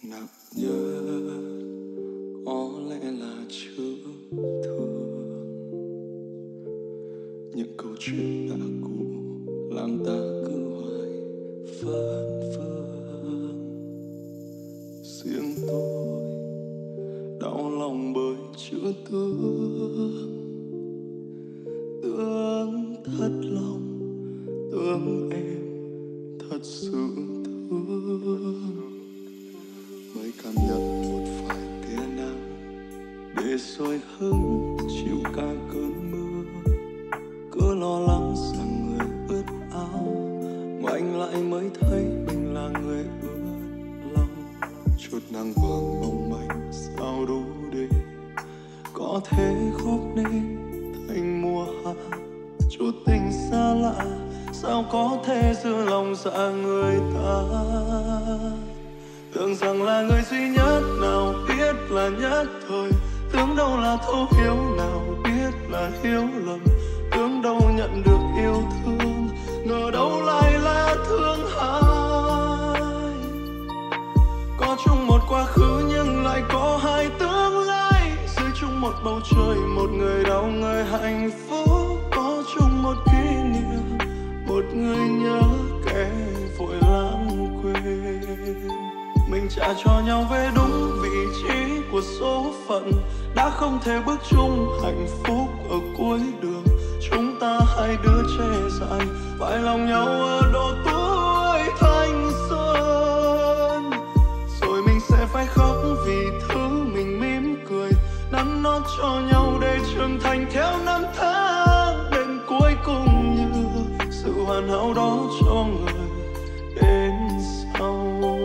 nặng nhớ có lẽ là chữ thương. Những câu chuyện đã cũ làm ta cứ hoài phấn vương. Riêng tôi đau lòng bởi chữ thương. Thương thật lòng, thương em thật sự thương. Mới cảm nhận một vài tia nắng để soi hứng chịu cả cơn mưa. Cứ lo lắng rằng người ướt áo, ngoảnh lại mới thấy mình là người ướt lòng. Chút nắng vàng mong manh sao đủ để có thể góp nên thành mùa hạ. Chút tình xa lạ sao có thể giữ lòng dạ người ta. Tưởng rằng là người duy nhất, nào biết là nhất thời. Tưởng đâu là thấu hiểu, nào biết là hiểu lầm. Tưởng đâu nhận được yêu thương, ngờ đâu lại là thương hai. Có chung một quá khứ nhưng lại có hai tương lai. Dưới chung một bầu trời, một người đau người hạnh phúc. Có chung một kỷ niệm, một người nhớ kẻ vội lãng quên. Mình trả cho nhau về đúng vị trí của số phận. Đã không thể bước chung hạnh phúc ở cuối đường. Chúng ta hai đứa trẻ dại phải lòng nhau ở độ tuổi thanh xuân. Rồi mình sẽ phải khóc vì thứ mình mỉm cười, nắn nót cho nhau để trưởng thành theo năm tháng. Đến cuối cùng như sự hoàn hảo đó cho người đến sau.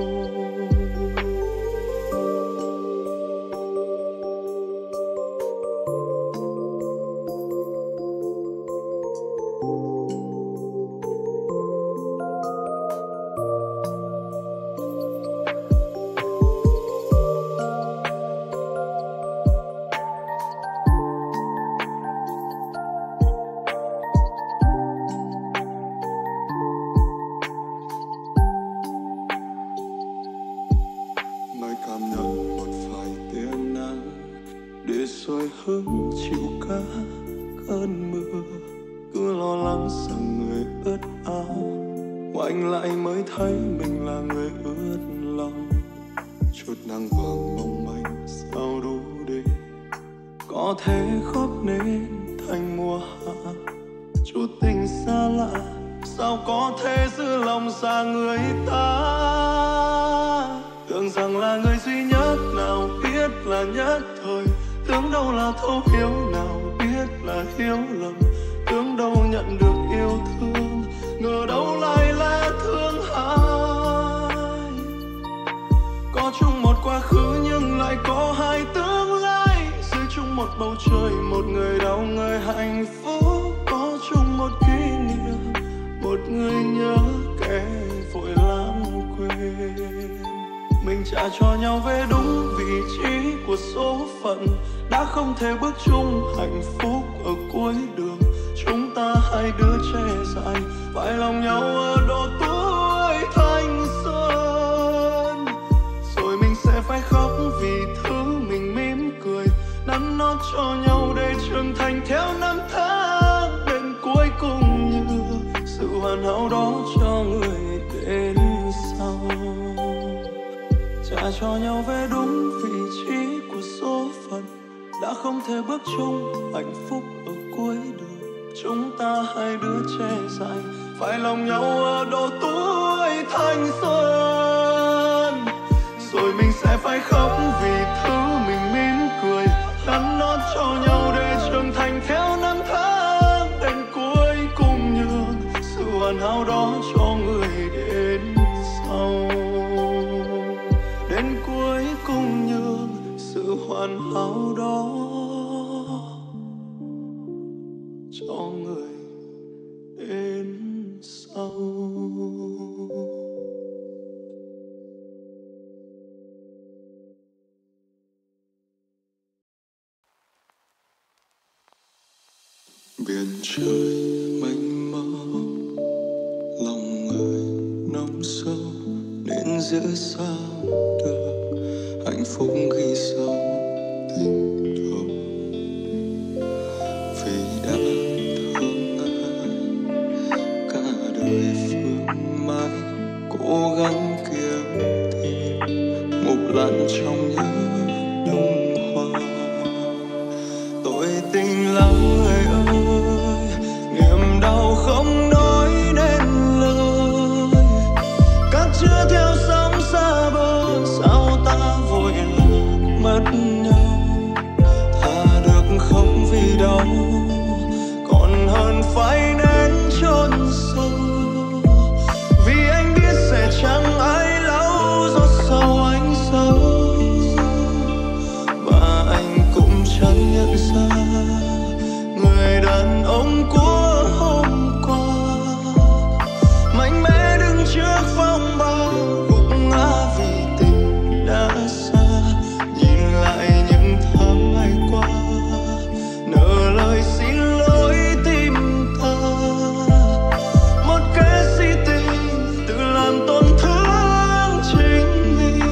Hứng chịu cả cơn mưa. Cứ lo lắng rằng người ướt áo, ngoảnh lại mới thấy mình là người ướt lòng. Chút nắng vàng mong manh sao đủ để có thể góp nên thành mùa hạ. Chút tình xa lạ sao có thể giữ lòng xa người ta. Tưởng rằng là người duy nhất, nào biết là nhất thời. Tưởng đâu là thấu hiểu, nào biết là hiểu lầm. Tưởng đâu nhận được yêu thương, ngờ đâu lại là thương hai. Có chung một quá khứ nhưng lại có hai tương lai. Dưới chung một bầu trời, một người đau người hạnh phúc. Có chung một kỷ niệm, một người nhớ kẻ vội lãng quên. Mình trả cho nhau về đúng vị trí của số phận. Đã không thể bước chung hạnh phúc ở cuối đường. Chúng ta hai đứa trẻ dại phải lòng nhau ở độ tuổi thanh xuân. Rồi mình sẽ phải khóc vì thứ mình mỉm cười, nắn nót cho nhau để trưởng thành theo năm tháng. Đến cuối cùng như sự hoàn hảo đó cho người đến sau. Trả cho nhau về đúng vị trí của số phận. Đã không thể bước chung hạnh phúc ở cuối đường. Chúng ta hai đứa trẻ dại phải lòng nhau ở độ tuổi thanh xuân. Rồi mình sẽ phải khóc vì thứ mình mỉm cười, nắn nót cho nhau để trưởng thành theo năm tháng. Đến cuối cùng nhường sự hoàn hảo đó cho người đến sau. Đến cuối cùng nhường sự hoàn hảo đó cho người đến sau. Biển trời mênh mông, lòng người nông sâu nên giữ sao được. hạnh phúc ghi sâu tình đầu. Vì đã thương ai cả đời phương mãi cố gắng kiếm tìm một lần trong nhớ đông hoa. Tội tình lắm người ơi, niềm đau không nói nên lời. Cát chưa theo sóng xa bờ, sao ta vội lạc mất nhau. Thà được khóc vì đau, còn hơn phải nén chôn sâu. Vì anh biết sẽ chẳng ai lau giọt sầu anh sâu. Và anh cũng chẳng nhận ra người đàn ông của hôm qua mạnh mẽ đứng trước phong ba, gục ngã vì tình đã xa. Nhìn lại những tháng ngày qua, nỡ lời xin lỗi tim ta. Một kẻ si tình tự làm tổn thương chính mình.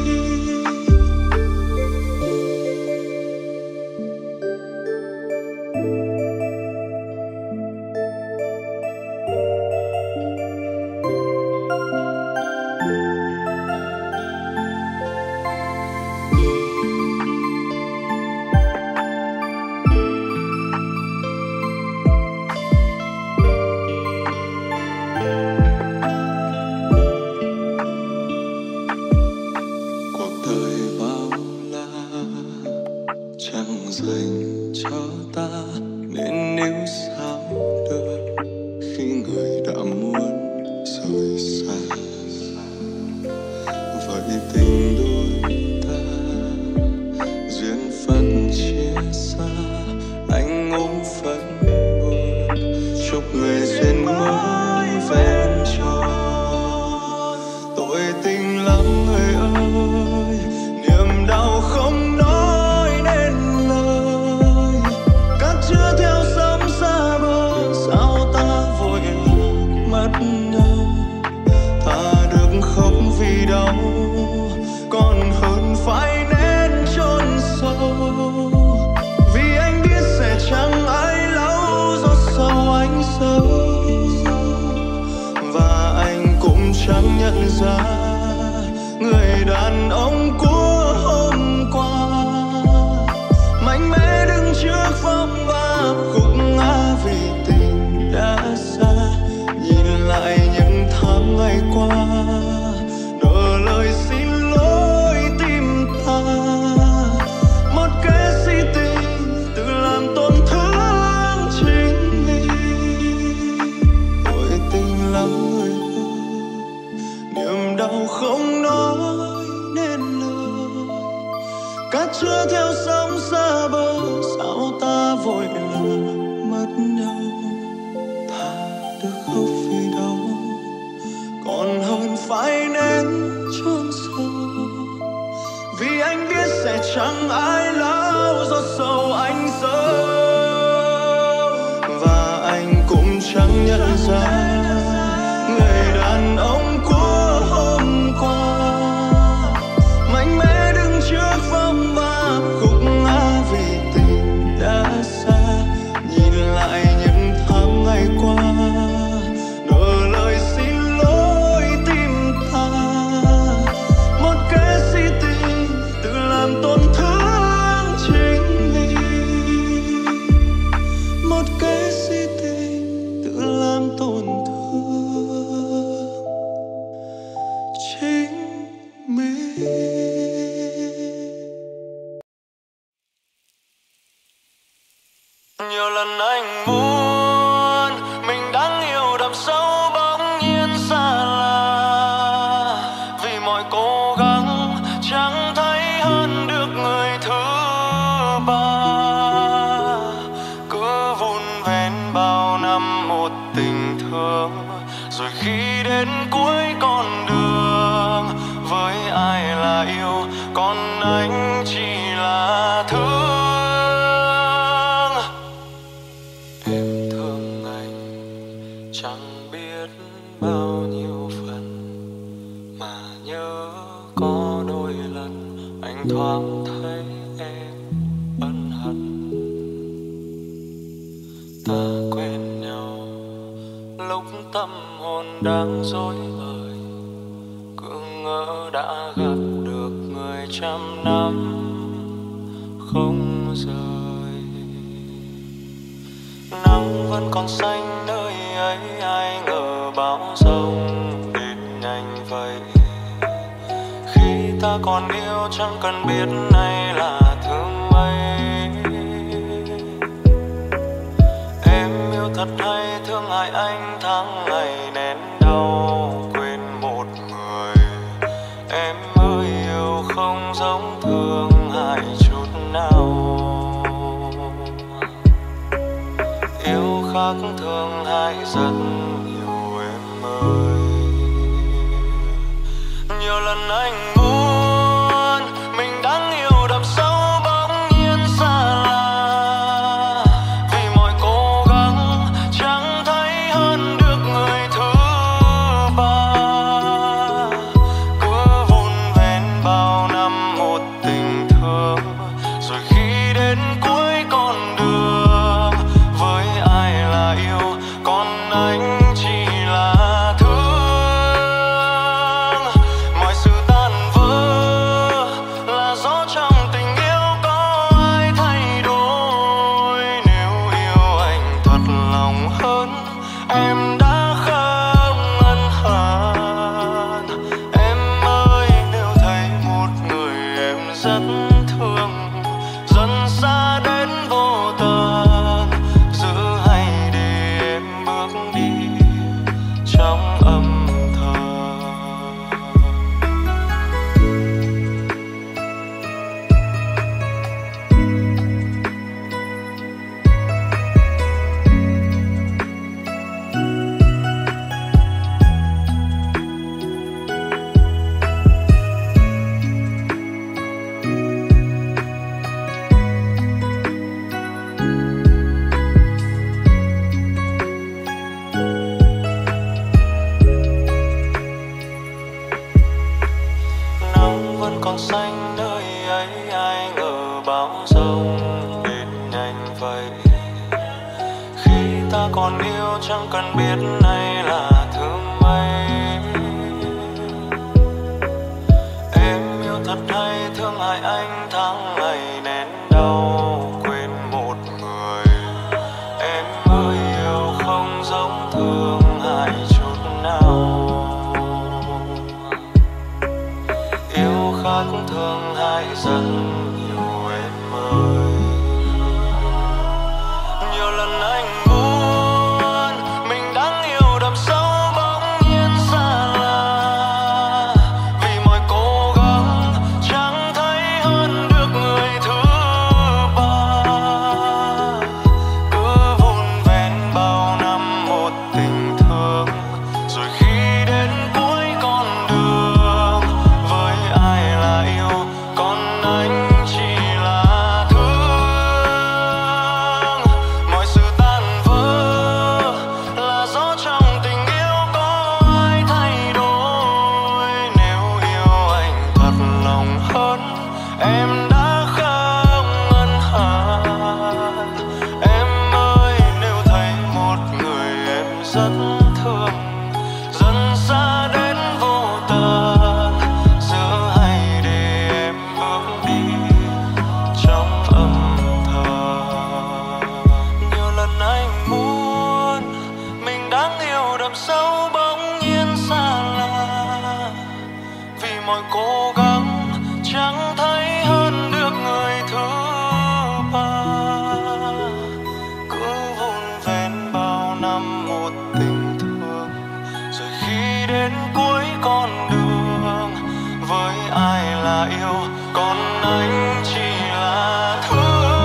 Cuộc đời bao la chẳng dành cho ta, nên nếu sao được khi người đã muốn rời xa. Vậy tình đôi ta duyên phận chia xa, anh ôm phận buồn chúc người duyên mới vẹn tròn. Tội tình lắm người ơi, niềm đau không nói nên lời. Cát chưa theo sóng xa bờ, sao ta vội lạc mất nhau. Thà được khóc vì đau, còn hơn phải nén chôn sâu. Vì anh biết sẽ chẳng ai lau giọt sầu anh sâu. Và anh cũng chẳng nhận ra người đàn ông của hôm qua mạnh mẽ đứng trước phong ba, gục ngã vì tình đã xa. Nhìn lại những tháng ngày qua, nỡ lời xin lỗi tim ta. Một kẻ si tình tự làm tổn thương chính mình. Tội tình lắm người ơi, niềm đau không nói nên lời. Cát chưa theo sóng xa bờ, sao ta vội lạc mất nhau. Thà được khóc vì đau, còn hơn phải nén chôn sâu. Vì anh biết sẽ chẳng ai lau giọt sầu anh sâu. Và anh cũng chẳng nhận ra người đàn ông của hôm qua mạnh mẽ đứng trước phong ba, gục ngã vì tình đã xa. Nhìn lại những tháng ngày qua, nỡ lời xin lỗi tim ta. Một kẻ si tình tự làm tổn thương chính mình. Một kẻ si tình tự làm tổn thương chính mình. Nhiều lần anh muốn mình đáng yêu đậm sâu, bỗng nhiên xa lạ. Vì mọi cố gắng chẳng thấy hơn được người thứ ba. Cứ vun vén bao năm một tình thương, rồi khi đến cuối con đường, với ai là yêu còn anh chỉ là thương. Em thương anh chẳng biết bao nhiêu phần, mà nhớ có đôi lần anh thoáng thấy em ân hận. Ta quên nhau lúc tâm hồn đang rối bời, cứ ngỡ đã gặp được người trăm năm không rời. Nắng vẫn còn xanh nơi ấy, ai ngờ bão giông đến nhanh vậy. Khi ta còn yêu chẳng cần biết nay là thứ mấy. Em yêu thật hay thương hại anh, tháng ngày nén đau quên một người. Em ơi yêu không giống thương hại chút nào. Yêu khác thương hại rất nhiều em ơi. Nhiều lần anh muốn mình đáng yêu đậm sâu bỗng nhiên xa lạ, vì mọi cố gắng chẳng thấy hơn được người thứ ba. Cứ vun vén bao năm một tình thương, rồi khi đến cuối con đường với ai là yêu, còn anh chỉ là thương. Mọi sự tan vỡ là do trong tình yêu có ai thay đổi. Nếu yêu anh thật lòng hơn, em đã không ân hận. Em ơi nếu thấy một người em rất thương, dần xa đến vô tận, giữ hay để em bước đi trong âm thầm. Nắng vẫn còn xanh nơi ấy, ai ngờ bão giông đến nhanh vậy. Khi ta còn yêu chẳng cần biết nay là thứ mấy. Em yêu thật hay thương hại anh, tháng ngày nén đau quên một người. Em ơi yêu không giống thương hại chút nào. Yêu khác thương hại rất nhiều em ơi. Nhiều lần anh muốn mình đáng yêu đậm sâu bỗng nhiên xa lạ, vì mọi cố gắng chẳng thấy hơn được người thứ ba. Cứ vun vén bao năm một tình thương, rồi khi đến cuối con đường với ai là yêu, còn anh chỉ là thương. Mọi sự tan vỡ là do trong tình yêu có ai thay đổi. Nếu yêu anh thật lòng hơn, em đã không ân hận. Em ơi nếu thấy một người em rất thương, dần xa đến vô tận, giữ hay để em bước đi trong âm thầm. Nhiều lần anh muốn mình đáng yêu đậm sâu bỗng nhiên xa lạ, vì mọi cố gắng chẳng thấy hơn được người thứ ba. Cứ vun vén bao năm một tình thương, rồi khi đến cuối con đường với ai là yêu, còn anh chỉ là thương.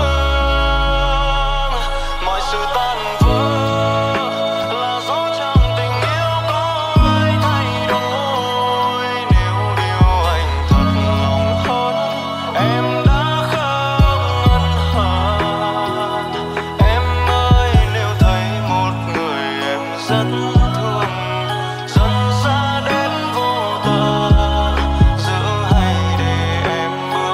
Mọi sự tan vỡ là do trong tình yêu có ai thay đổi. Nếu yêu anh thật lòng hơn, em đã không ân hận. Em ơi nếu thấy một người em rất thương, dần xa đến vô tận, giữ hay để em bước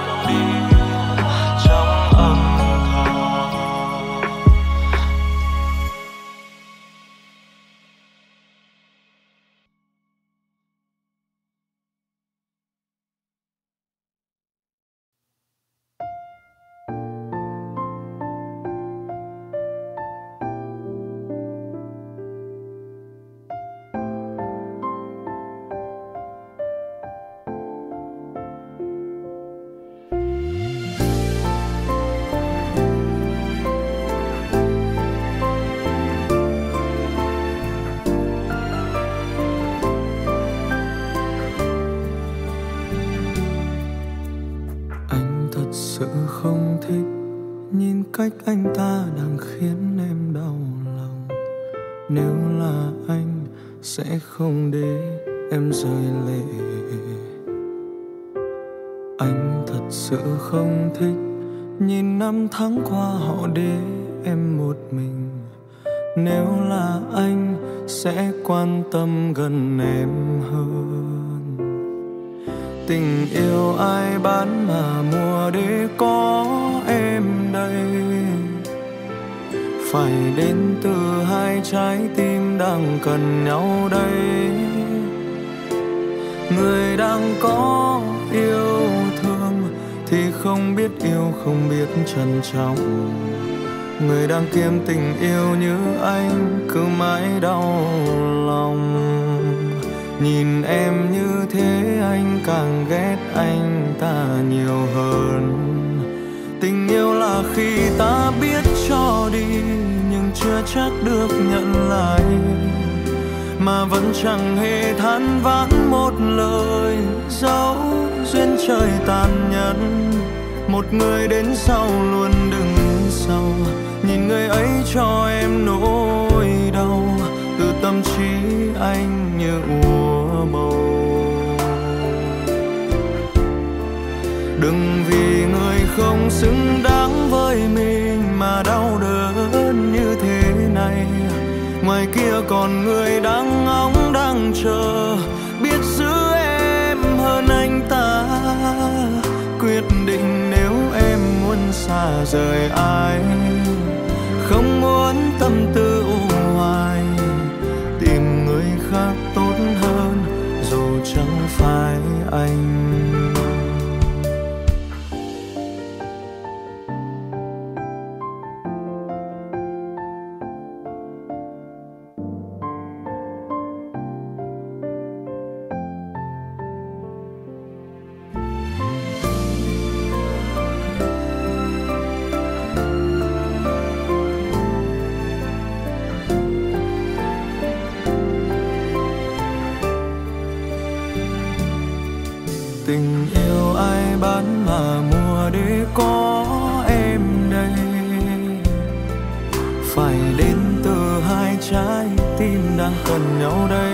sự không thích nhìn cách anh ta đang khiến em đau lòng. Nếu là anh sẽ không để em rơi lệ. Anh thật sự không thích nhìn năm tháng qua họ để em một mình. Nếu là anh sẽ quan tâm gần em hơn. Tình yêu ai bán mà mua để có em đây. Phải đến từ hai trái tim đang cần nhau đây. Người đang có yêu thương thì không biết yêu, không biết trân trọng. Người đang kiếm tình yêu như anh cứ mãi đau lòng. Nhìn em như thế anh càng ghét anh ta nhiều hơn. Tình yêu là khi ta biết cho đi nhưng chưa chắc được nhận lại, mà vẫn chẳng hề than vãn một lời. Dẫu duyên trời tàn nhẫn, một người đến sau luôn đứng sau. Nhìn người ấy cho em nỗi đau, từ tâm trí anh như úa màu. Đừng vì người không xứng đáng với mình mà đau đớn như thế này. Ngoài kia còn người đang ngóng đang chờ, biết giữ em hơn anh ta. Quyết định nếu em muốn xa rời ai, không muốn tâm tư u hoài, tìm người khác tốt hơn dù chẳng phải anh. Tình yêu ai bán mà mua để có em đây. Phải đến từ hai trái tim đang cần nhau đây.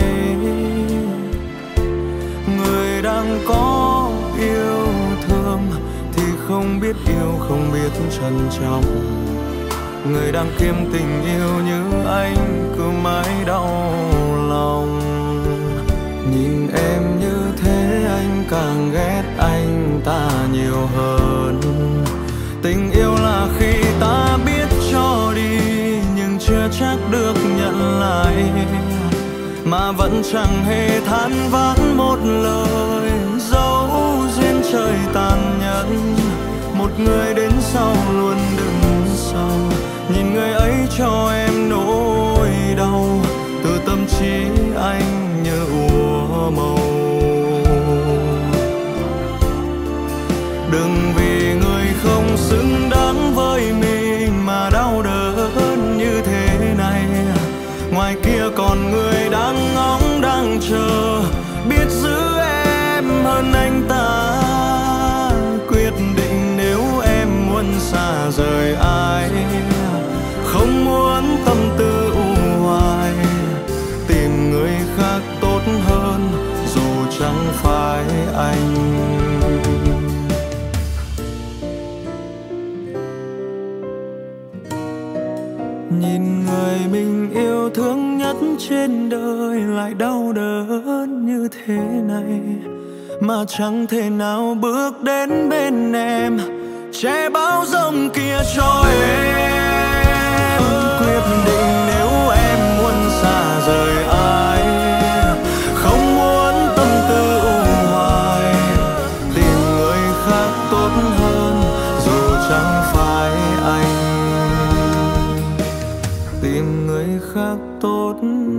Người đang có yêu thương thì không biết yêu, không biết trân trọng. Người đang kiếm tình yêu như anh cứ mãi đau lòng. Nhìn em như thế anh càng ghét anh ta nhiều hơn. Tình yêu là khi ta biết cho đi nhưng chưa chắc được nhận lại, mà vẫn chẳng hề than vãn một lời. Dẫu duyên trời tàn nhẫn, một người đến sau luôn đứng sau. Nhìn người ấy cho em nỗi đau, từ tâm trí anh như úa màu. Đừng vì người không xứng đáng với mình mà đau đớn như thế này. Ngoài kia còn người đang ngóng đang chờ, biết giữ em hơn anh ta. Quyết định nếu em muốn xa rời ai, không muốn tâm tư u hoài, tìm người khác tốt hơn dù chẳng phải anh. Nhìn người mình yêu thương nhất trên đời lại đau đớn như thế này, mà chẳng thể nào bước đến bên em, che bão giông kia cho em. Quyết định nếu em muốn xa rời ai, không muốn tâm tư u hoài, tìm người khác tốt hơn dù chẳng phải anh. Tìm người khác tốt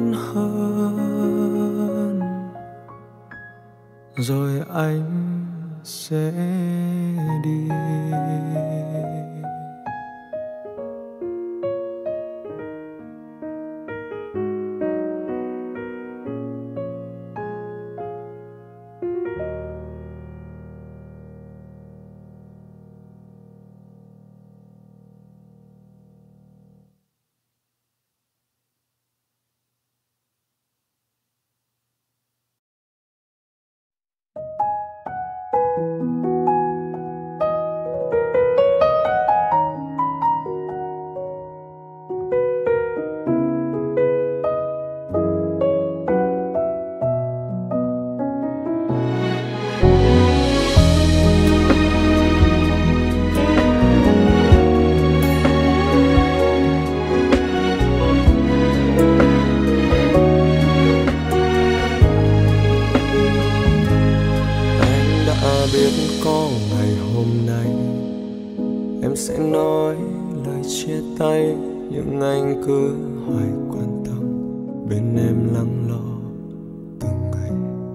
hơn rồi anh sẽ đi. biết có ngày hôm nay em sẽ nói lời chia tay, nhưng anh cứ hoài quan tâm bên em lắng lo từng ngày.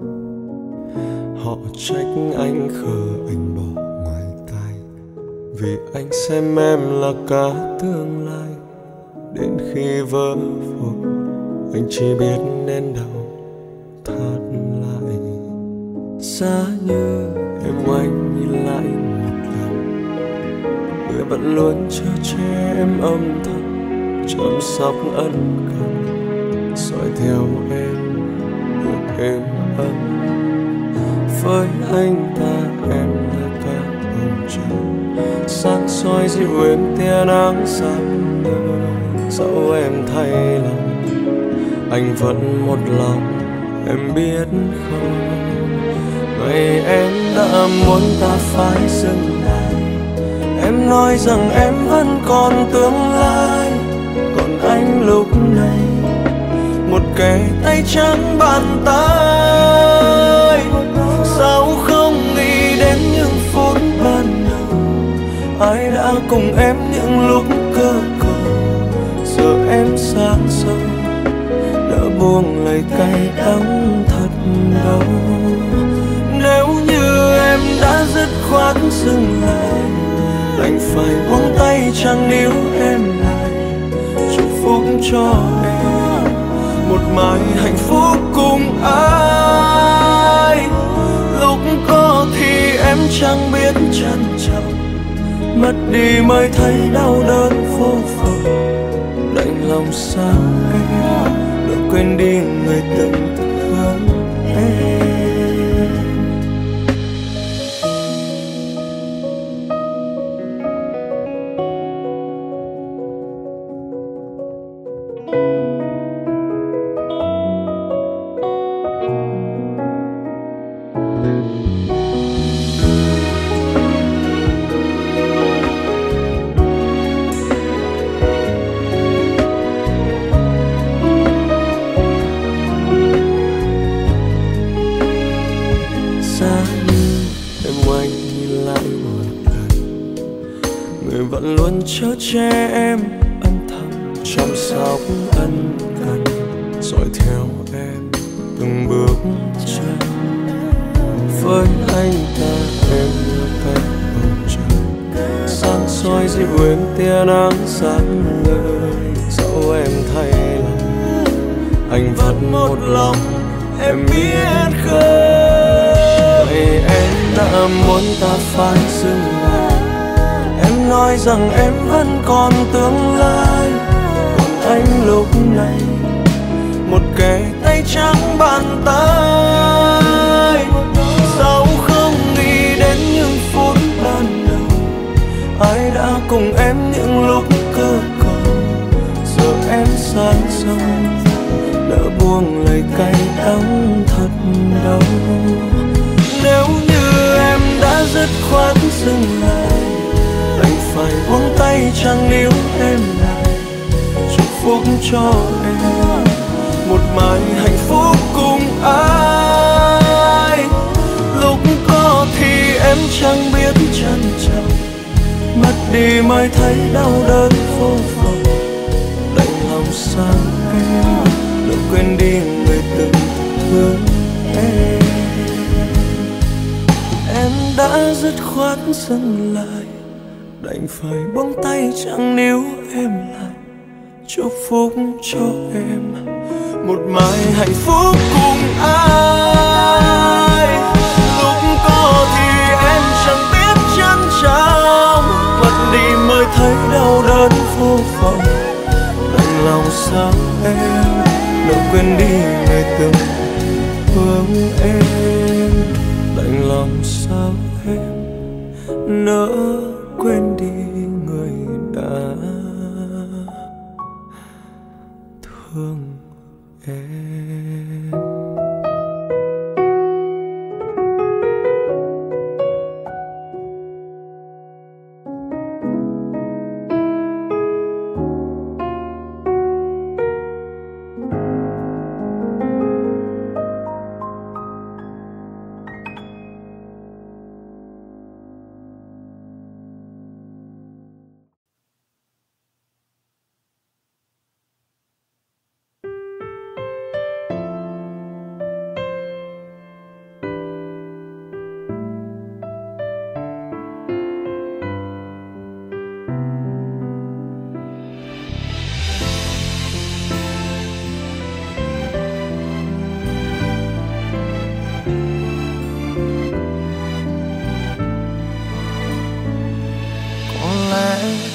Họ trách anh khờ, anh bỏ ngoài tai, vì anh xem em là cả tương lai. Đến khi vỡ vụn anh chỉ biết nén đau thắt lại. Giá như em ngoảnh nhìn lại một lần, người vẫn luôn chở che em âm thầm, chăm sóc ân cần, dõi theo em được êm ấm. Với anh ta em là cả bầu trời, sáng soi dịu êm tia nắng sáng ngời. Dẫu em thay lòng, anh vẫn một lòng, em biết không? Ngày em đã muốn ta phải dừng lại, em nói rằng em vẫn còn tương lai. Còn anh lúc này một cái tay trắng bàn tay. Sao không nghĩ đến những phút ban đầu, ai đã cùng em những lúc cơ cầu. Giờ em sáng sâu đã buông lời cay đắng thật đau. Nếu như em đã dứt khoát dừng lại, đành phải buông tay chẳng níu em lại. Chúc phúc cho em một mai hạnh phúc cùng ai. Lúc có thì em chẳng biết trân trọng, mất đi mới thấy đau đớn vô vọng. Đành lòng sao em đã quên đi người từng thương em. Giá như em ngoảnh nhìn lại một lần, người vẫn luôn chở che em âm thầm, chăm sóc ân cần, dõi theo em từng bước chân. Với anh ta em là cánh bầu trời, sáng soi dịu êm tia nắng sáng ngời. Dẫu em thay lòng, anh vẫn một lòng, em biết không? Em đã muốn ta phải dừng lại, em nói rằng em vẫn còn tương lai. Còn anh lúc này một cái tay trắng bàn tay. Sao không nghĩ đến những phút ban đầu, ai đã cùng em những lúc cơ cầu. Giờ em sáng sâu đã buông lời cay đắng thật đau. Nếu như em đã dứt khoát dừng lại, đành phải buông tay chẳng níu em lại. Chúc phúc cho em một mai hạnh phúc cùng ai. Lúc có thì em chẳng biết trân trọng, mất đi mới thấy đau đớn vô vọng. Đành lòng sao em đã quên đi người từng thương em. Em đã dứt khoát dừng lại, đành phải buông tay chẳng níu em lại. Chúc phúc cho em một mai hạnh phúc cùng ai. Lúc có thì em chẳng biết trân trọng, mất đi mới thấy đau đớn vô vọng. Đành lòng sao em đã quên đi người từng thương em. Đành lòng sao em nỡ quên đi người đã thương em.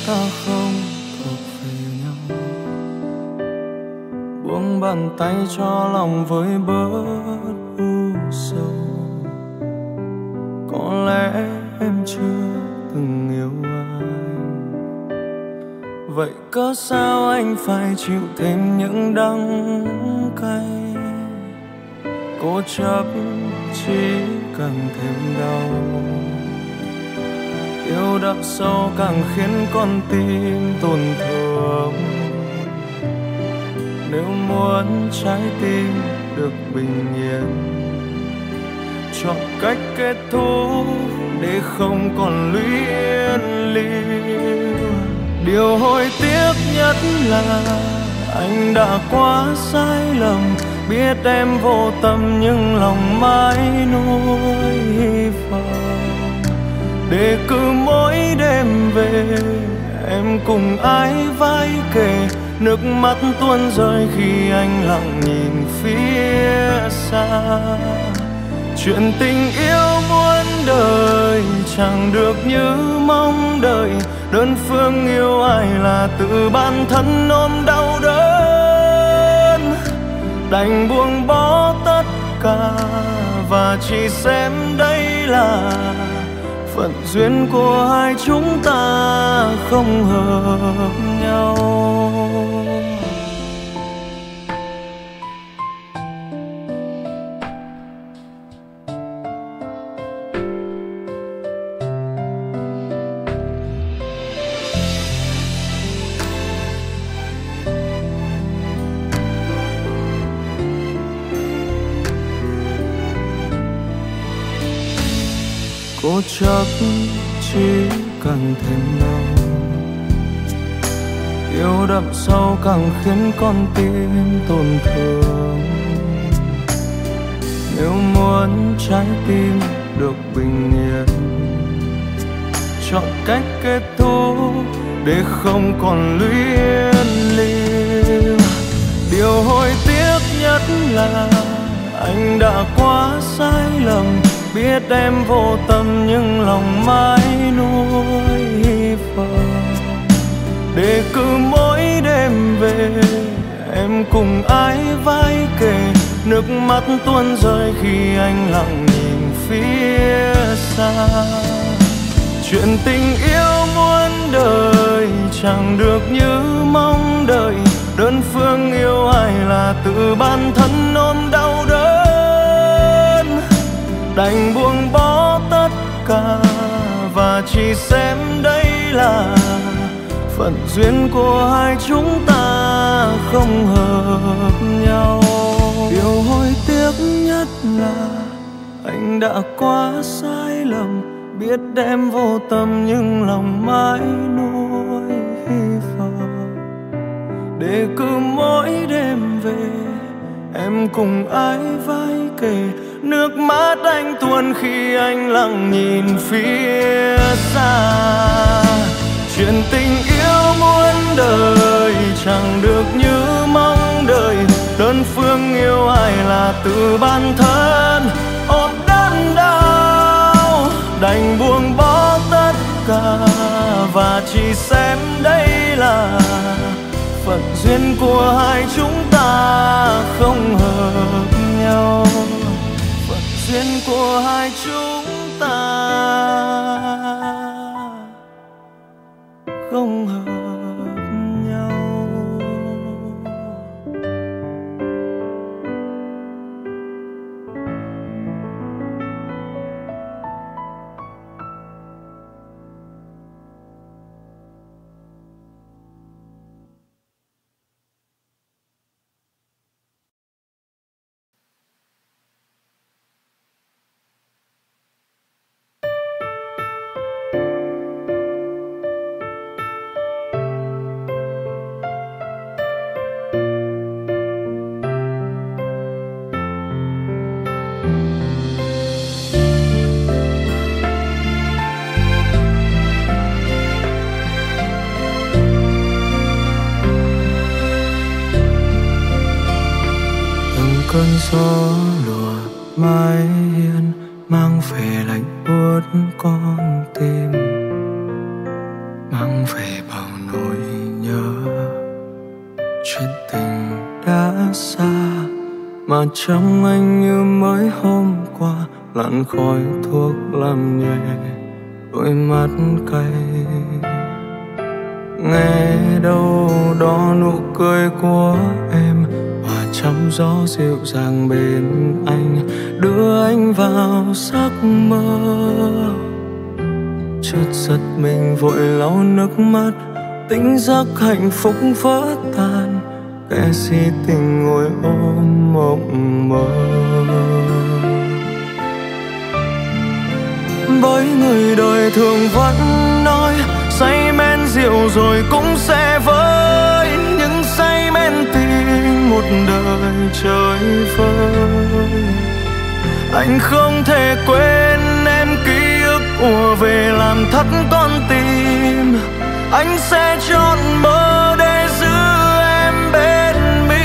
ta không thuộc về nhau. Buông bàn tay cho lòng với bớt u sầu. Có lẽ em chưa từng yêu ai, vậy cớ sao anh phải chịu thêm những đắng cay. Cố chấp chỉ càng thêm đau, yêu đậm sâu càng khiến con tim tổn thương. Nếu muốn trái tim được bình yên, chọn cách kết thúc để không còn luyến lưu. Điều hối tiếc nhất là anh đã quá sai lầm, biết em vô tâm nhưng lòng mãi nuôi hy vọng. Để cứ mỗi đêm về em cùng ai vai kề, nước mắt tuôn rơi khi anh lặng nhìn phía xa. Chuyện tình yêu muôn đời chẳng được như mong đợi, đơn phương yêu ai là tự bản thân ôm đau đớn. Đành buông bỏ tất cả và chỉ xem đây là phận duyên của hai chúng ta không hợp nhau. Cố chấp chỉ càng thêm đau, yêu đậm sâu càng khiến con tim tổn thương. Nếu muốn trái tim được bình yên, chọn cách kết thúc để không còn luyến lưu. Điều hối tiếc nhất là anh đã quá sai lầm, biết em vô tâm nhưng lòng mãi nuôi hy vọng. Để cứ mỗi đêm về em cùng ai vai kề, nước mắt tuôn rơi khi anh lặng nhìn phía xa. Chuyện tình yêu muôn đời chẳng được như mong đợi, đơn phương yêu ai là tự bản thân ôm đau đớn. Đành buông bỏ tất cả và chỉ xem đây là phận duyên của hai chúng ta không hợp nhau. Điều hối tiếc nhất là anh đã quá sai lầm, biết em vô tâm nhưng lòng mãi nuôi hy vọng. Để cứ mỗi đêm về em cùng ai vai kề, nước mắt anh tuôn khi anh lặng nhìn phía xa. Chuyện tình yêu muôn đời chẳng được như mong đợi, đơn phương yêu ai là tự bản thân ôm đớn đau. Đành buông bỏ tất cả và chỉ xem đây là phận duyên của hai chúng ta không hợp nhau. Phận duyên của hai chúng ta không hợp nhau. Cơn gió lùa mái hiên mang về lạnh buốt con tim, mang về bao mà trong anh như mới hôm qua lặn khói thuốc làm nhòe đôi mắt cay. Nghe đâu đó nụ cười của em hòa trong gió dịu dàng bên anh, đưa anh vào giấc mơ. Chợt giật mình vội lau nước mắt, tỉnh giấc hạnh phúc vỡ tan, kẻ si tình ngồi ôm mộng mơ. Bởi người đời thường vẫn nói say men rượu rồi cũng sẽ vơi, nhưng say men tình một đời chơi vơi. Anh không thể quên em, ký ức ùa về làm thắt con tim. Anh sẽ chọn mơ để giữ em bên mình.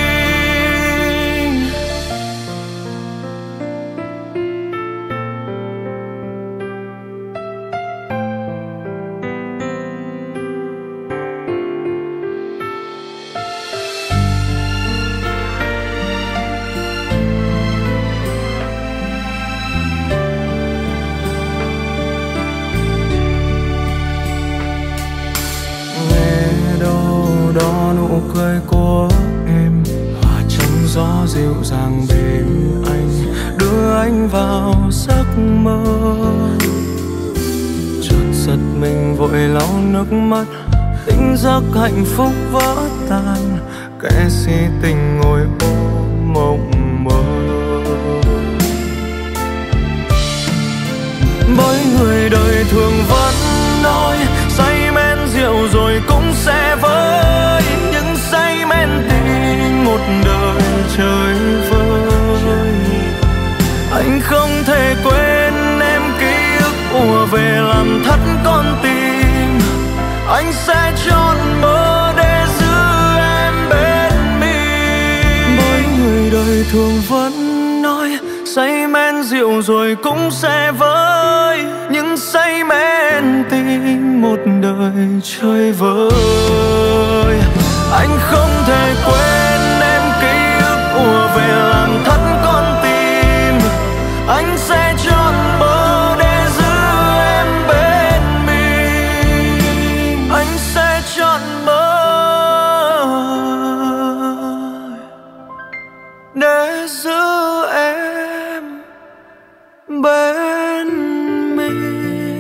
Đó nụ cười của em hòa trong gió dịu dàng bên anh, đưa anh vào giấc mơ. Chợt giật mình vội lau nước mắt, tỉnh giấc hạnh phúc vỡ tan, kẻ si tình ngồi ôm mộng mơ. Bởi người đời thường vẫn nói say men rượu rồi cũng sẽ vơi, nhưng say men tình một đời chơi vơi. Anh không thể quên em, ký ức ùa về làm thắt con tim. Anh sẽ chọn mơ để giữ em bên mình. Bởi người đời thường vẫn nói say men rượu rồi cũng sẽ vơi, nhưng say men tình một đời chơi vơi. Anh không thể quên em, ký ức ùa về làm thắt con tim. Anh sẽ chọn mơ để giữ em bên mình. Anh sẽ chọn mơ để giữ em bên mình.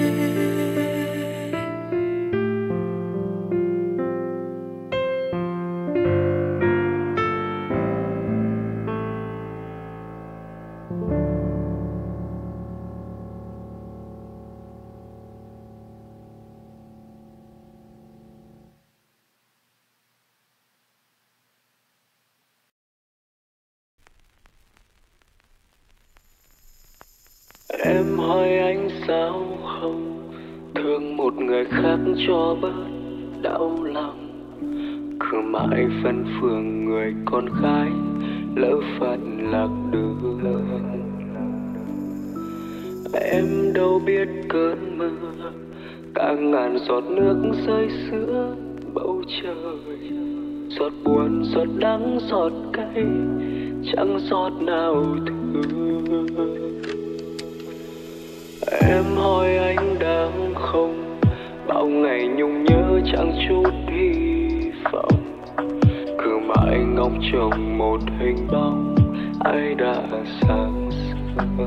Em hỏi anh sao không thương một người khác cho bớt đau lòng, cứ mãi phân phường người con gái lỡ phận lạc đường. Em đâu biết cơn mưa cả ngàn giọt nước rơi giữa bầu trời, giọt buồn giọt đắng giọt cay chẳng giọt nào thương. Em hỏi anh đang không, bao ngày nhung nhớ chẳng chút hy vọng, cứ mãi ngóng trông một hình bóng ai đã sáng sớm.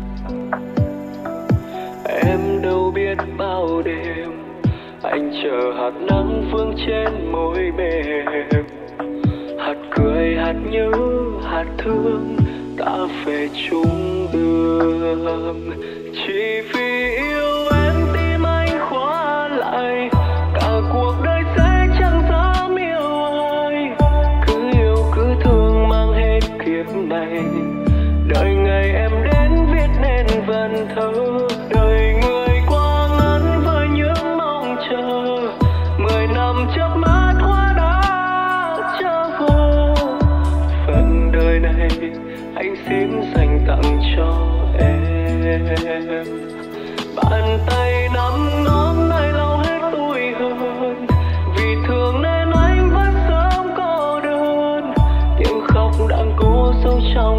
Em đâu biết bao đêm anh chờ hạt nắng vương trên môi mềm, hạt cười hạt nhớ hạt thương ta về chung đường. Chỉ vì yêu em tim anh khóa lại, cả cuộc đời sẽ chẳng dám yêu ai. Cứ yêu cứ thương mang hết kiếp này, đợi ngày em đến viết nên vần thơ. Đời người qua ngắn với những mong chờ, 10 năm chớp mắt hoa đã trở vô. Phần đời này anh xin dành tặng cho em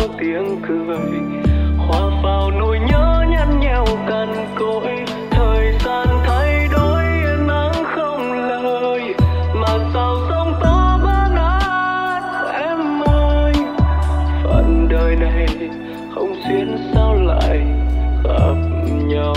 trong tiếng cười, hòa vào nỗi nhớ nhăn nheo cằn cỗi. Thời gian thay đổi yên ắng không lời, mà sao sóng tố vỡ nát em ơi. Phận đời này không duyên sao lại gặp nhau.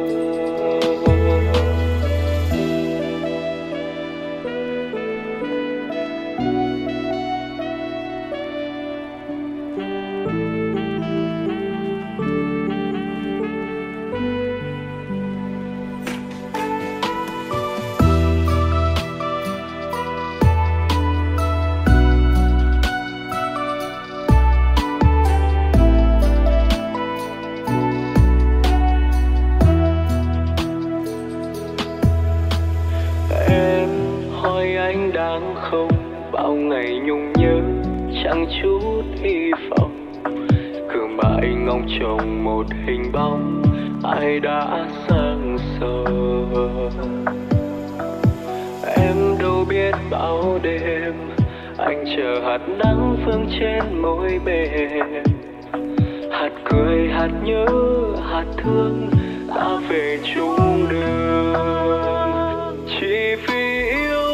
Không bao ngày nhung nhớ chẳng chút hy vọng, cứ mãi ngóng trông một hình bóng ai đã sang sờ. Em đâu biết bao đêm anh chờ hạt nắng vương trên môi mềm, hạt cười hạt nhớ hạt thương đã về chung đường. Chỉ vì yêu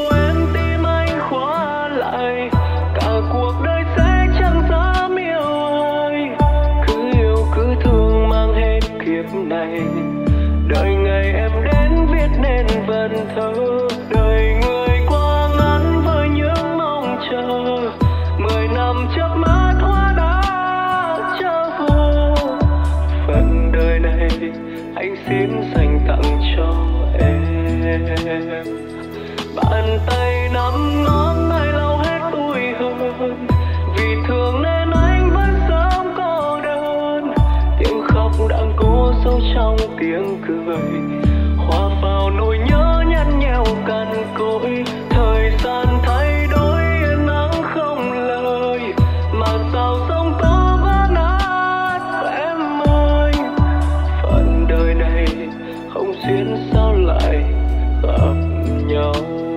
cả cuộc đời sẽ chẳng dám yêu ai, cứ yêu cứ thương mang hết kiếp này. Đợi ngày em đến viết nên vần thơ, đời người qua ngắn với những mong chờ. 10 năm chớp mắt hoa đã trở vô, phần đời này anh xin dành tặng cho em. Bàn tay nắm ngón tay lau hết ủi hờn, vì thương nên anh vẫn sống cô đơn. Tiếng khóc đang cố giấu trong tiếng cười, hòa vào nỗi nhớ nhăn nheo cằn cỗi. Thời gian thay đổi yên ắng không lời, mà sao sóng tố vỡ nát em ơi. Phận đời này không duyên sao lại gặp nhau.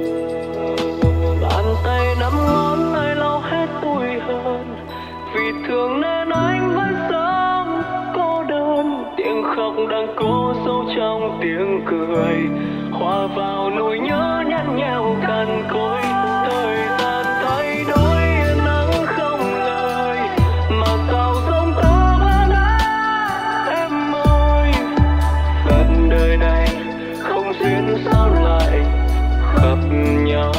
Bàn tay nắm ngón tay lau hết ủi hờn, vì thương nên anh vẫn sống cô đơn. Tiếng khóc đang cố giấu trong tiếng cười, hòa vào nỗi nhớ nhăn nheo cằn cỗi. Thời gian thay đổi yên ắng không lời, mà sao sóng tố vỡ nát em ơi. Phận đời này không duyên sao lại gặp nhau.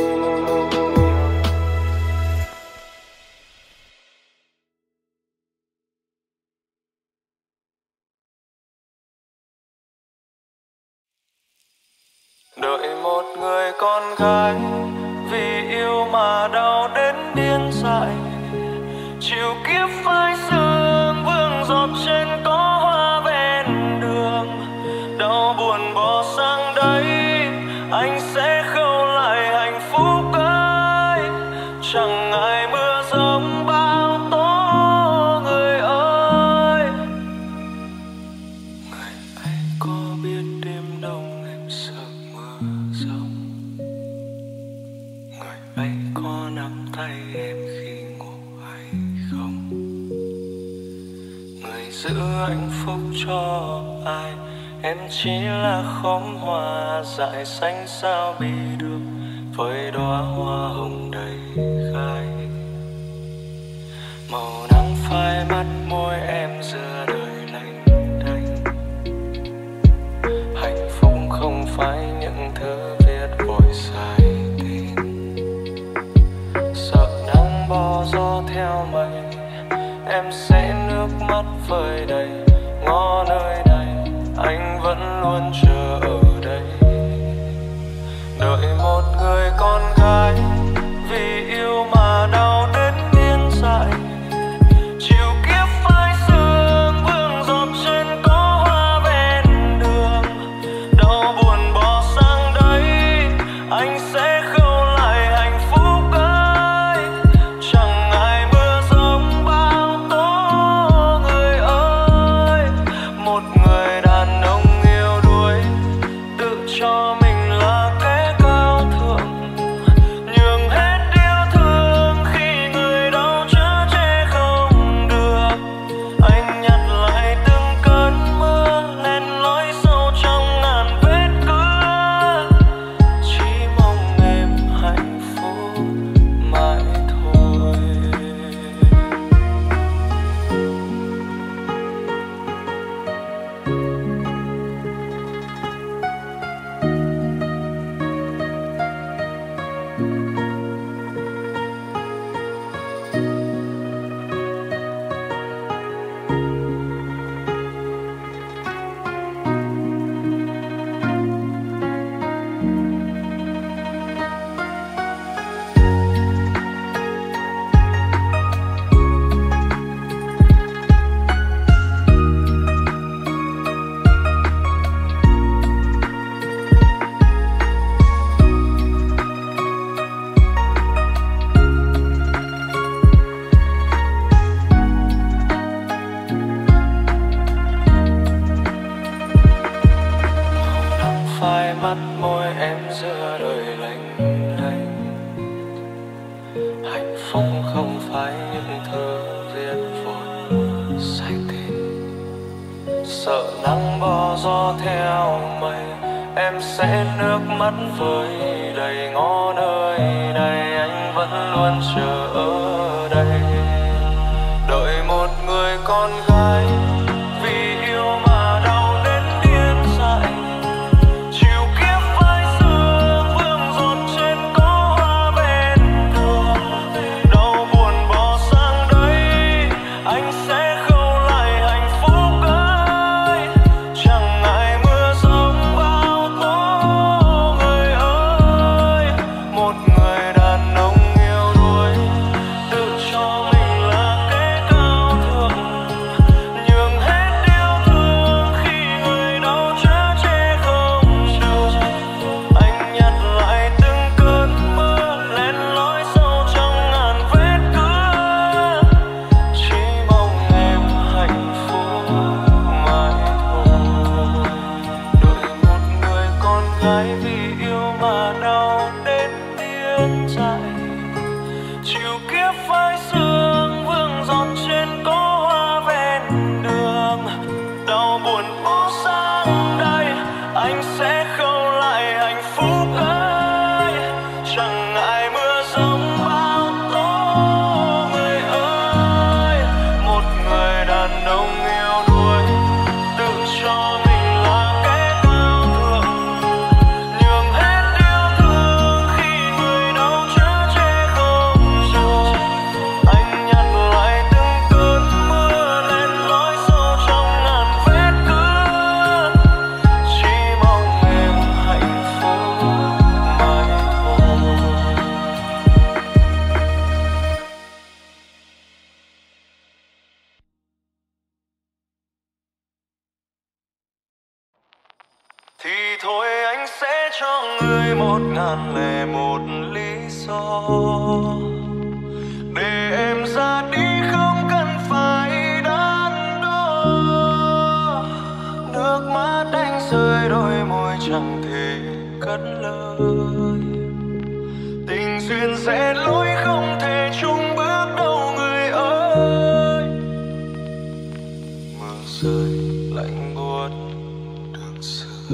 Đợi một người con gái vì yêu mà đau đến điên dại, chịu kiếp phai sương vương giọt trên có hoa ven đường. Đau buồn bỏ sang đấy anh sẽ khâu lại hạnh phúc ấy, chẳng ngại mưa giông bao tố người ơi. Người ấy có biết đêm đông em sợ mưa giông, người ấy có nắm tay em khi ngủ hay không, người giữ hạnh phúc cho ai em chỉ là khóm hoa dại xanh sao bị được với đóa hoa hồng đầy gai. Màu nắng phai mắt môi em giữa đời lạnh đanh. Hạnh phúc không phải những thứ viết vội dài tin, sợ nắng bỏ gió theo mây em sẽ nước mắt vơi đầy. Ngõ nơi này anh vẫn luôn chờ ở đây, đợi một người con gái vì yêu mà đau đến điên dại, chịu kiếp phai sương vương giọt trên có hoa ven đường. Đau buồn bỏ sang đấy anh sẽ khâu lại hạnh phúc ấy, chẳng ngại mưa giông bao tố người ơi. Một người đàn ông yêu đuối tự cho mình là kẻ cao thượng, nhường mắt môi em giữa đời lênh đênh. Hạnh phúc không phải những thứ viết vội say tên. Sợ nắng bỏ gió theo mây, em sẽ nước mắt với đầy ngõ nơi đây. Anh vẫn luôn chờ ở đây, đợi một người con gái vì yêu mà đau đến điên dại. Chiều kiếp phai sương vương giọt trên có hoa bên đường, đau buồn bỏ sang đây anh sẽ khâu lại hạnh phúc ấy. Chẳng ngại mưa giông bao tố người ơi. Một người đàn ông yêu đuối tự cho mình là kẻ cao thượng, nhường hết yêu thương khi người đau chở che không được. Anh nhặt lại từng cơn mưa len lỏi sâu trong ngàn vết cưa, chỉ mong em hạnh phúc mãi thôi. Đợi một người con gái vì yêu mà đau đến điên dại. Chiều kiếp phai sương vương giọt trên có hoa ven đường, đau buồn phố sang đây anh sẽ khâu lại hạnh phúc ấy. Chẳng ngại mưa giông bao tố người ơi. Một người đàn ông yêu đuối tự cho mình là kẻ cao thượng, nhường hết yêu thương khi người đau chở che không được. Anh nhặt lại từng cơn mưa len lỏi sâu trong ngàn vết cưa, chỉ mong em hạnh phúc mãi thôi. Thì thôi anh sẽ cho người 1001 lý do để em ra đi, không cần phải đắn đo. Nước mắt anh rơi đôi môi chẳng thể cất lời. Tình duyên rẽ lối không thể chung bước đâu người ơi. Mưa rơi lạnh buốt đường xưa,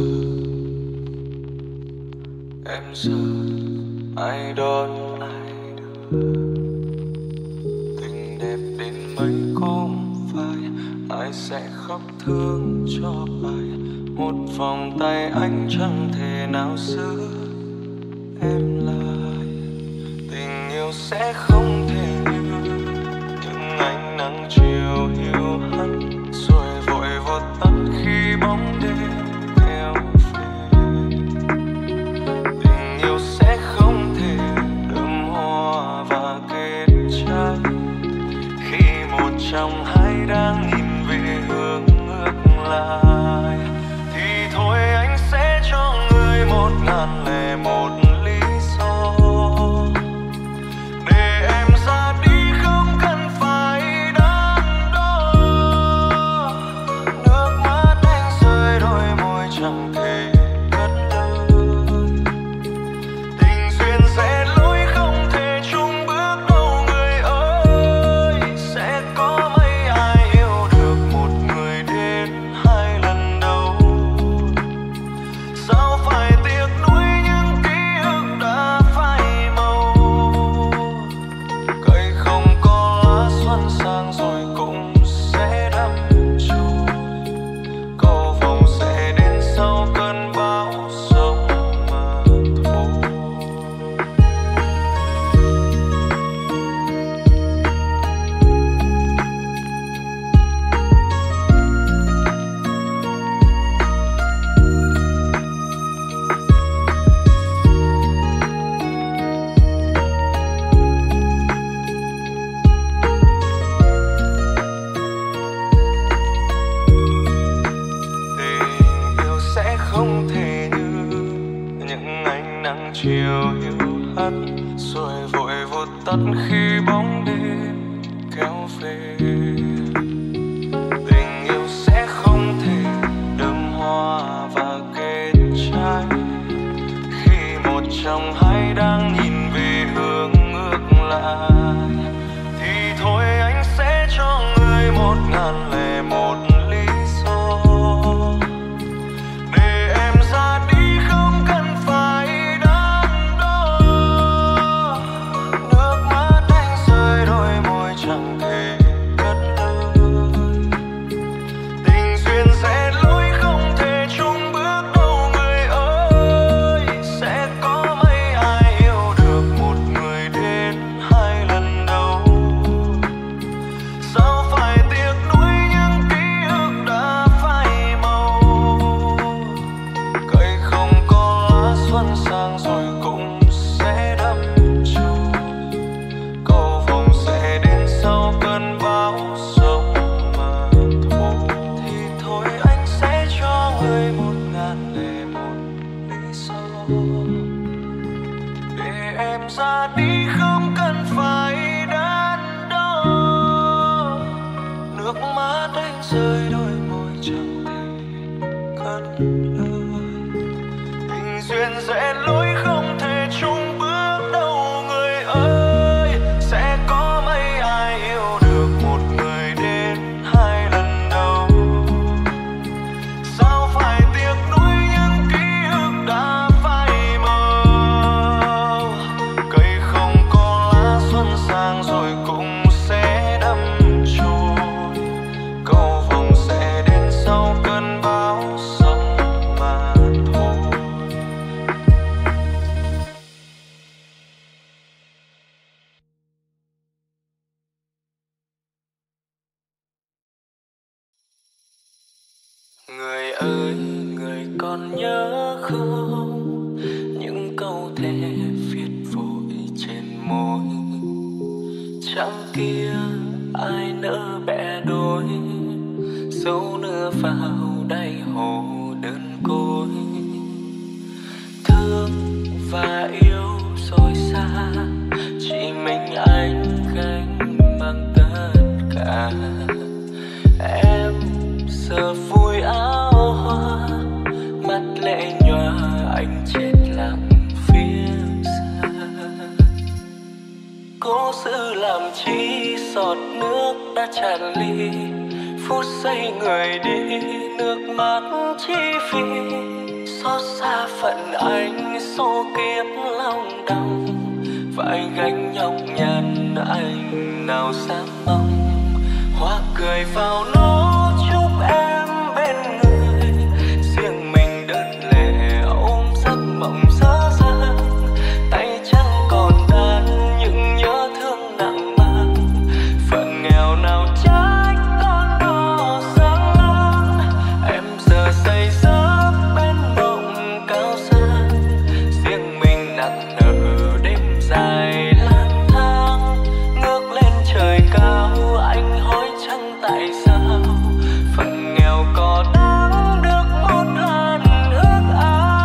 em giờ ai đón ai đưa. Tình đẹp đến mấy cũng phải, ai sẽ khóc thương cho ai. Một vòng tay anh chẳng thể nào giữ em lại. Tình yêu sẽ không thể như những ánh nắng chiều hiu hắt, rồi vội vụt tắt khi bóng đêm theo về. Tình yêu sẽ không thể đơm hoa và kết trái khi một trong hai đang nhìn về hướng ngược lại. Thì thôi anh sẽ cho người 1001 lý do để em ra đi, không cần phải đắn đo. Nước mắt anh rơi đôi môi chẳng thể cất lời. Tình duyên rẽ lối không thể chung bước đâu người ơi. Sẽ có mấy ai yêu được một người đến hai lần đâu. Sao phải tiếc nuối những ký ức đã phai màu. Cây không có lá xuân sang rồi cũng sẽ đắm trôi. Cầu vồng sẽ đến sau cơn bão giông mà thôi. Tình yêu sẽ không thể như những ánh nắng chiều hiu hắt, rồi vội vụt tắt khi bóng đêm kéo về. Tình yêu sẽ không thể đơm hoa và kết trái chồng hay đang nhìn về hướng ngược lại, thì thôi anh sẽ cho người 1001 lý do để em ra đi, không cần phải đắn đo. Nước mắt anh rơi đôi môi chẳng thể cất lời, tình duyên sẽ lối không thể chung bước đâu người ơi. Sẽ có mấy ai yêu được một người đến hai lần đâu, sao phải tiếc nuối những ký ức đã phai màu. Cây không có lá xuân sang rồi cũng sẽ đắm trôi, cầu vồng sẽ đến sau cơn bão giông mà thôi. Thì thôi anh sẽ cho người 1001 lý do để em ra đi, không cần phải đắn đo. Nước mắt anh rơi đôi môi chẳng thể cất lời, tình duyên sẽ lối không thể chung bước đâu người ơi. Sẽ có mấy ai yêu được một người đến hai lần đâu, sao phải tiếc nuối những ký ức đã phai màu. Cây không có lá xuân sang rồi cũng sẽ đắm trôi, cầu vồng sẽ đến sau cơn bão giông mà thôi. Người ơi, người còn nhớ không những câu thề viết vội trên môi, trăng kia ai nỡ bẽ đôi, dấu nửa vào đáy hồ đơn côi. Thương và yêu rồi xa, chỉ mình anh gánh mang tất cả. Em giờ vui áo hoa, mắt lệ nhòa, anh chết lặng phía xa. Cố giữ làm chi giọt nước đã tràn ly, phút giây người đi nước mắt chi phí. Xót xa phận anh số kiếp lòng đau, phải gánh nhọc nhằn anh nào dám mong. Hoa cười vào nó chúc em bên người, riêng mình đơn lẻ ôm giấc mộng dở dang. Tay chân còn đan những nhớ thương nặng mang, phận nghèo nào trách con đò sáng nắng. Em giờ say giấc bên mộng cao sang, riêng mình nặng nợ đêm dài lang thang. Ngước lên trời cao anh hỏi chẳng tại sao, phận nghèo có đáng được một lần ước ao.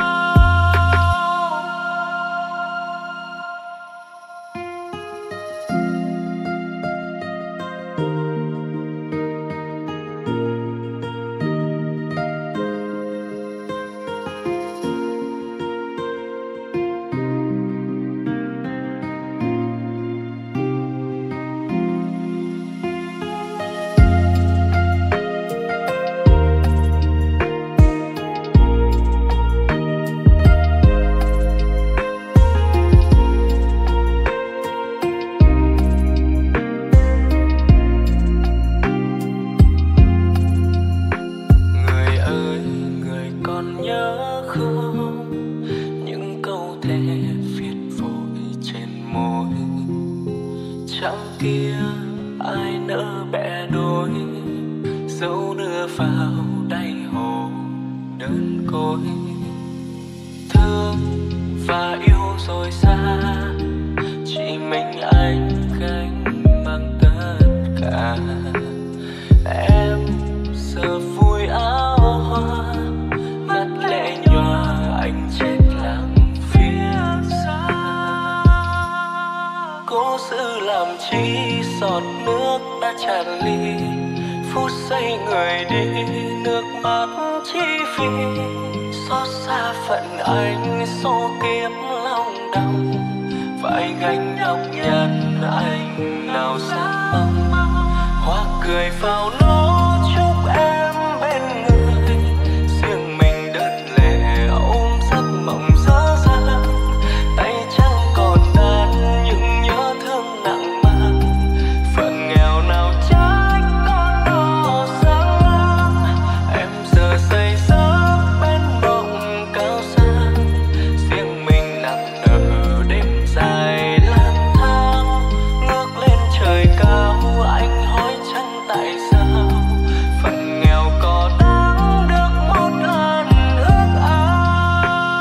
Người ơi, người còn nhớ không những câu thề viết vội trên môi, trăng kia ai nỡ bẽ đôi, dấu đưa vào đáy hồ đơn côi. Thương và yêu rồi xa, chỉ mình anh gánh mang tất cả. Em giờ vui áo hoa, mắt lệ nhòa, anh chết lặng phía xa. Cố giữ làm chi giọt nước đã tràn ly, phút giây người đi nước mắt chi phí. Xót xa phận anh số kiếp đong, phải gánh nhọc nhằn anh nào dám mong. Hoa cười pháo nổ chúc em bên người, riêng mình đơn lẻ ôm giấc mộng dở dang. Tay trắng còn đan những nhớ thương nặng mang, phận nghèo nào trách con đò sang. Em giờ say giấc bên bóng cao xa, riêng mình nặng nợ đêm dài lang thang. Ngước lên trời cao anh hỏi chẳng tại sao, phận nghèo có đáng được một lần ước ao.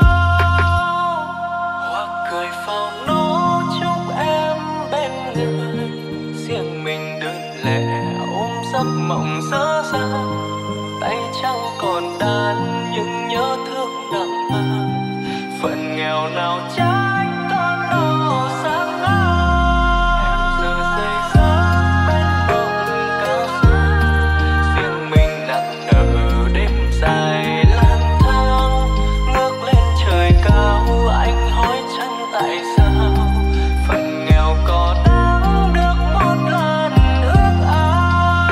Hoa cười pháo nổ chúc em bên người, riêng mình đơn lẻ ôm giấc mộng dở dang. Tay trắng còn đan những nhớ thương nặng mang, phận nghèo nào trách con đò sang ngang. Em giờ say giấc bên bóng cao xa, riêng mình nặng nợ đêm dài lang thang. Ngước lên trời cao anh hỏi chẳng tại sao, phận nghèo có đáng được một lần ước ao.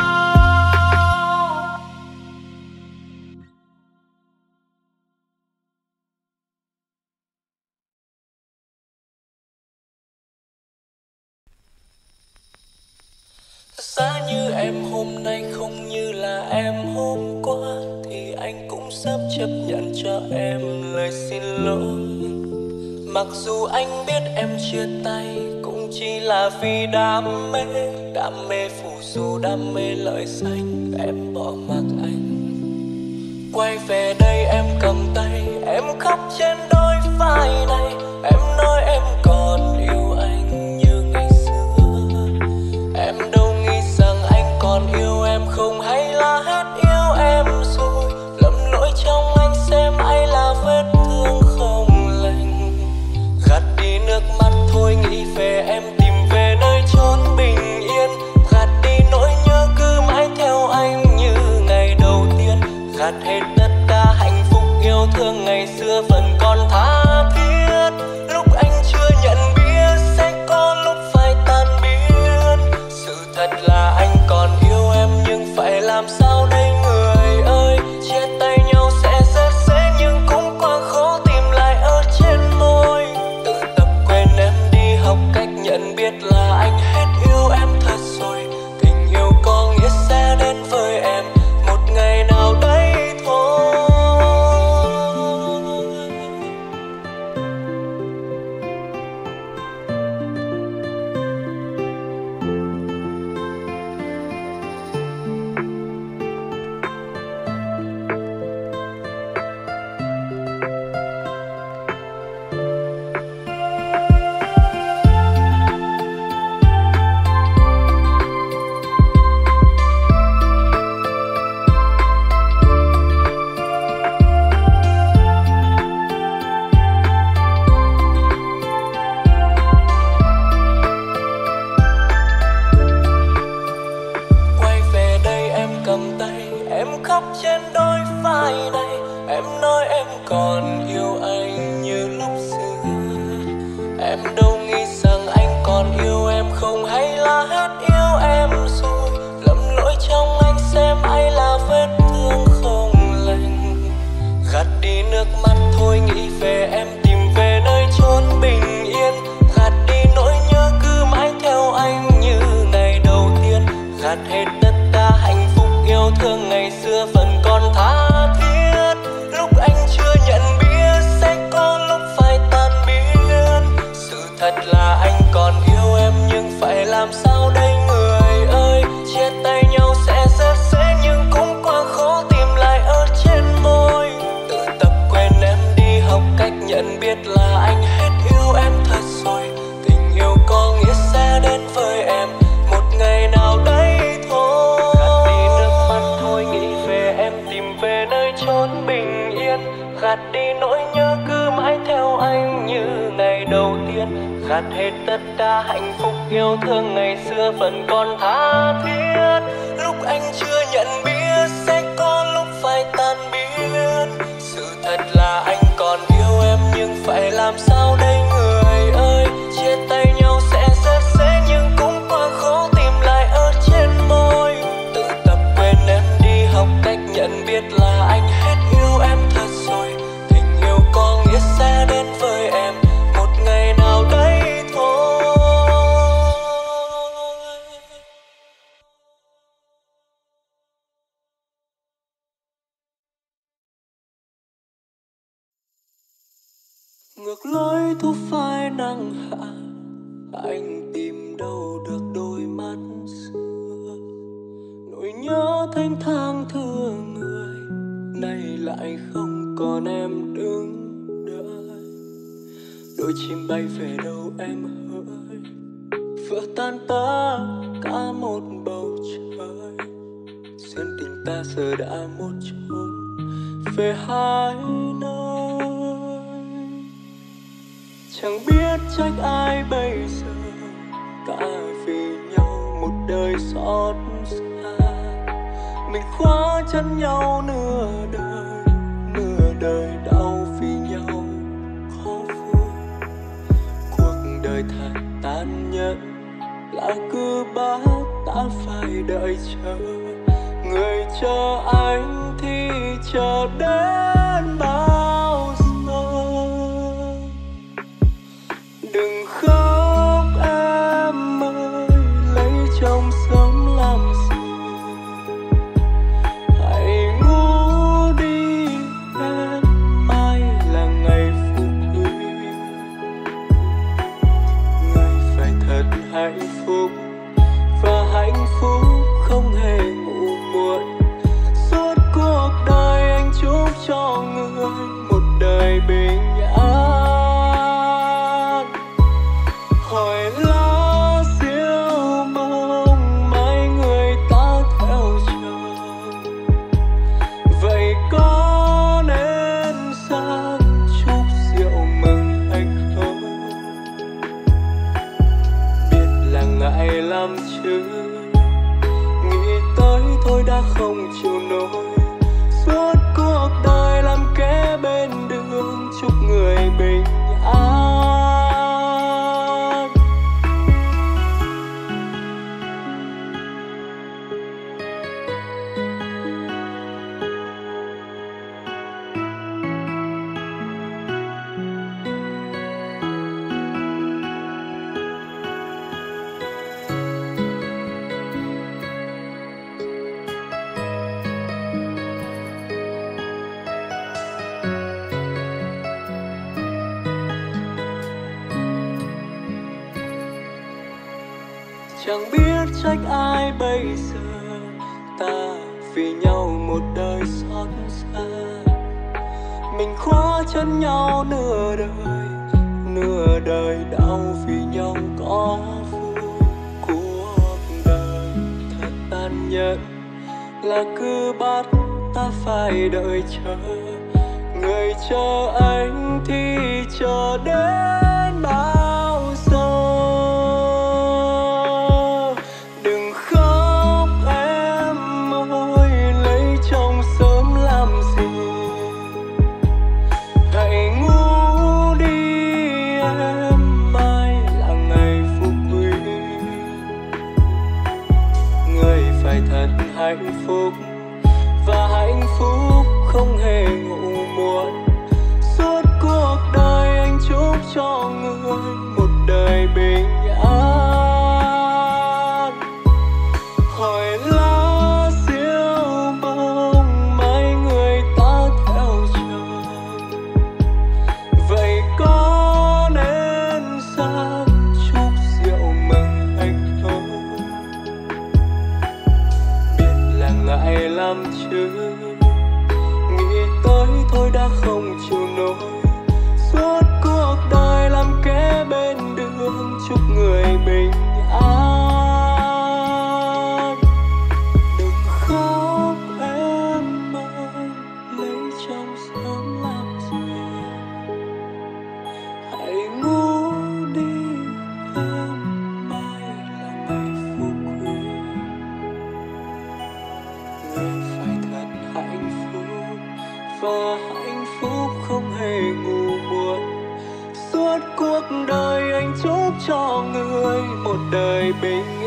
Giá như em hôm nay không như là em hôm qua, thì anh cũng sắp chấp nhận cho em lời xin lỗi. Mặc dù anh biết em chia tay cũng chỉ là vì đam mê phù du, đam mê lợi danh, em bỏ mặc anh. Quay về đây em cầm tay, em khóc trên đôi vai này, em nói em còn yêu anh như ngày xưa. Em đâu nghĩ rằng anh còn yêu em không, hay là hết yêu em rồi. Lầm lỗi trong anh xem ai là vết thương không lành. Gạt đi nước mắt thôi nghĩ về em, tìm về nơi chốn bình yên. Gạt đi nỗi nhớ cứ mãi theo anh như ngày đầu tiên. Gạt hết tất cả hạnh phúc yêu thương ngày xưa vẫn còn tha thiết. Lúc anh chưa nhận biết sẽ có lúc phải tan biến. Sự thật là anh còn yêu em nhưng phải làm sao đây người ơi. Chia tay nhau sẽ rất dễ nhưng cũng quá khó tìm lại ở trên môi. Tự tập quên em đi học cách nhận biết là anh hết yêu em thật rồi. Tình yêu có nghĩa sẽ đến với em một ngày nào đấy thôi. Cầm tay em khóc trên đôi vai này, em nói em còn yêu anh như lúc xưa. Em đâu nghĩ rằng anh còn yêu em không, hay là hết yêu em rồi. Lầm lỗi trong anh xem ai là vết thương không lành. Gạt đi nước mắt thôi nghĩ về em, tìm về nơi chốn bình yên. Gạt đi nỗi nhớ cứ mãi theo anh như ngày đầu tiên. Gạt hết tất cả hạnh phúc yêu thương ngày xưa vẫn còn tha thiết. Lúc anh chưa nhận biết sẽ có lúc phải tan biến. Sự thật là anh còn yêu em nhưng phải làm sao đây người ơi. Chia tay nhau sẽ rất dễ nhưng cũng quá khó tìm lại ở trên môi. Tự tập quên em đi học cách nhận biết là anh hết yêu em thật rồi. Tình yêu có nghĩa sẽ đến với em một ngày nào đấy thôi. Về nơi chốn bình yên, gạt đi nỗi nhớ cứ mãi theo anh như ngày đầu tiên. Gạt hết tất cả hạnh phúc yêu thương ngày xưa vẫn còn tha thiết. Lúc anh chưa nhận biết sẽ có lúc phải tan biến. Sự thật là anh còn yêu em nhưng phải làm sao đây người Ngược lối thu phai nắng hạ, anh tìm đâu được đôi mắt xưa. Nỗi nhớ thanh thang thương người, nay lại không còn em đứng đợi. Đôi chim bay về đâu em hỡi, vỡ tan ta cả một bầu trời. Duyên tình ta giờ đã một chốn về hai nơi. Chẳng biết trách ai bây giờ, cả vì nhau một đời xót xa. Mình khóa chân nhau nửa đời đau vì nhau khó vui. Cuộc đời thật tàn nhẫn, là cứ bắt ta phải đợi chờ. Người chờ anh thì chờ đến bao giờ. Đừng khóc em ơi, lấy chồng sớm làm gì. Hãy ngủ đi em, mai là ngày phục huy. Người phải thật hạnh phúc, và hạnh phúc không hề ngủ muộn. Suốt cuộc đời anh chúc cho người một đời bình an. Hỏi lá diêu mong mai người ta theo chờ, vậy có nên sang chúc rượu mừng hay không? Biết là ngại lắm chứ, nghĩ tới thôi đã không chịu nổi. Suốt cuộc đời làm kế bên đường, chúc người bình an. Chẳng biết trách ai bây giờ, ta vì nhau một đời xót xa. Mình khóa chân nhau nửa đời đau vì nhau có vui. Cuộc đời thật tàn nhẫn, là cứ bắt ta phải đợi chờ. Người chờ anh thì chờ đến bao giờ. Đừng khóc em ơi, lấy chồng sớm làm gì. Hãy ngủ đi em, mai là ngày phục huy. Người phải thật hạnh phúc, và hạnh phúc không hề ngủ muộn. Suốt cuộc đời anh chúc cho người một đời bình an. Hỏi lá diêu mong mai người ta theo chờ, vậy có nên sang chúc rượu mừng hay không? Biết là ngại lắm chứ, nghĩ tới thôi đã không chịu nổi. Suốt cuộc đời làm kế bên đường, chúc người bình an. Đừng khóc em ơi, lấy chồng sớm làm gì. Hãy ngủ đi em, mai là ngày phục huy. Người phải thật hạnh phúc, và hạnh phúc không hề ngủ muộn. Suốt cuộc đời anh chúc cho người một đời bình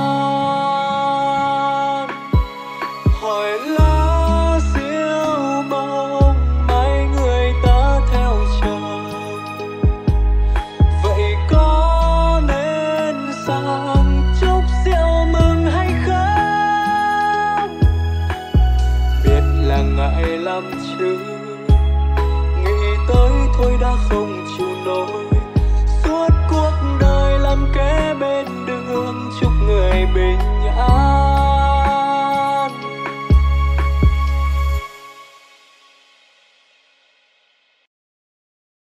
an. Hỏi lá diêu mong mai người ta theo chờ, vậy có nên sang chúc rượu mừng hay không? Biết là ngại lắm chứ, nghĩ tới thôi đã không chịu lối. Suốt cuộc đời làm kế bên đường, chúc người bình